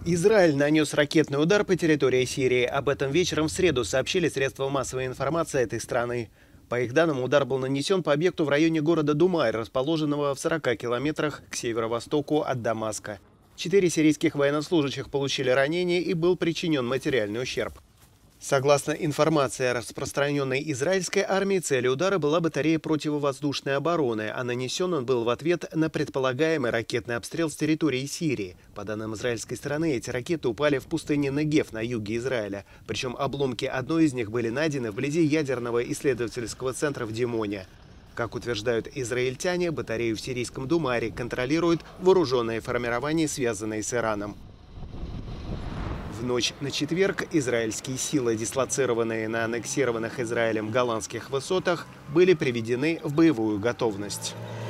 Израиль нанес ракетный удар по территории Сирии. Об этом вечером в среду сообщили средства массовой информации этой страны. По их данным, удар был нанесен по объекту в районе города Думай, расположенного в 40 километрах к северо-востоку от Дамаска. 4 сирийских военнослужащих получили ранения и был причинен материальный ущерб. Согласно информации, распространенной израильской армией, целью удара была батарея противовоздушной обороны, а нанесен он был в ответ на предполагаемый ракетный обстрел с территории Сирии. По данным израильской стороны, эти ракеты упали в пустыне Негев на юге Израиля. Причем обломки одной из них были найдены вблизи ядерного исследовательского центра в Димоне. Как утверждают израильтяне, батарею в сирийском Думаре контролируют вооруженные формирования, связанные с Ираном. В ночь на четверг израильские силы, дислоцированные на аннексированных Израилем Голландских высотах, были приведены в боевую готовность.